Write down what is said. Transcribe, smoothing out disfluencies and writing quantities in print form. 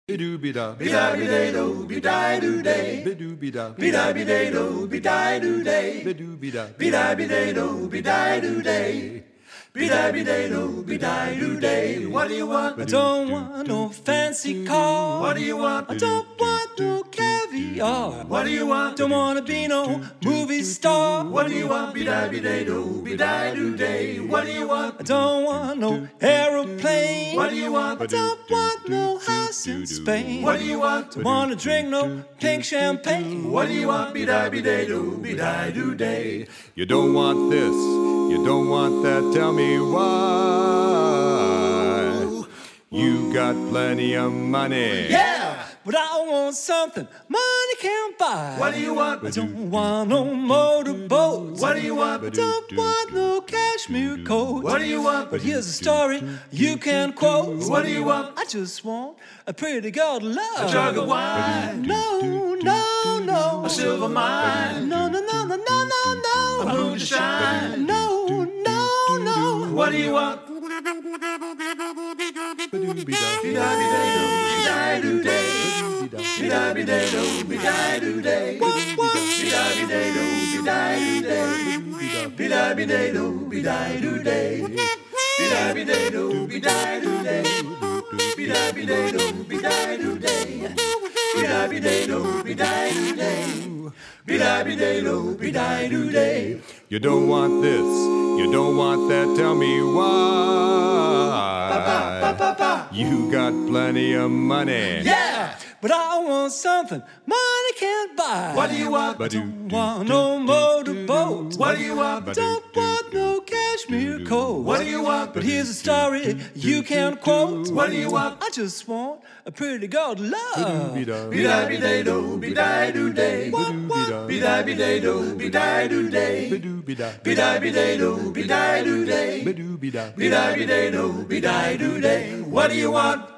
Be-doo-be-da. Be-da-be-day-do, be-di-do-day. Be-doo-be-da. Be-da-be-day-do, be-di-do-day. Be-doo-be-da. Be-da-be-day-do, be-di-do-day. Be-da-be-day-do, be-di-do-day. What do you want? I don't want no fancy car. What do you want? I don't want no caviar. What do you want? Don't wanna be no movie star. What do you want? Be-da-be-day-do, be-di-do-day. What do you want? I don't want no aeroplane. What do you want? I don't want no house in Spain. What do you want? Don't wanna drink no pink champagne. What do you want? Be-da-be-day-do, be-di-do-day. You don't want this, you don't want that, tell me why. You got plenty of money. Yeah, but I want something money can't buy. What do you want? I don't want no motorboats. What do you want? I don't want no cashmere coats. What do you want? But here's a story you can quote. What do you want? I just want a pretty girl to love. A jug of wine. No, no, no. A silver mine. No, no, no, no, no, no, no. A moon to shine. No, no, no. What do you want? Be-doo-be-da. Be-da-be-day-do, be-di-do-day. Be-da-be-day-do, be-di-do-day. Be-da-be-day-do, be-di-do-day. Be-da-be-day-do, be-di-do-day. Be-da-be-day-do, be-di-do-day. Be-da-be-day-do, be-di-do-day. Be-da-be-day-do, be-di-do-day. Be-da-be-day-do, be-di-do-day. You don't want this, you don't want that, tell me why. You got plenty of money. Yeah, but I want something money can't buy. What do you want? Don't want no motorboats. What do you want? Don't want no cashmere coat. What do you want? But here's a story you can quote. What do you want? I just want a pretty girl to love. Be-da. Be-da-be-day-do, be-di-do-day. Be-da-be-day-do, be-di-do-day. Be-doo-be-da. Be-da-be-day-do, be-di-do-day. Be-doo-be-da. Be-da-be-day-do, be-di-do-day. What do you want?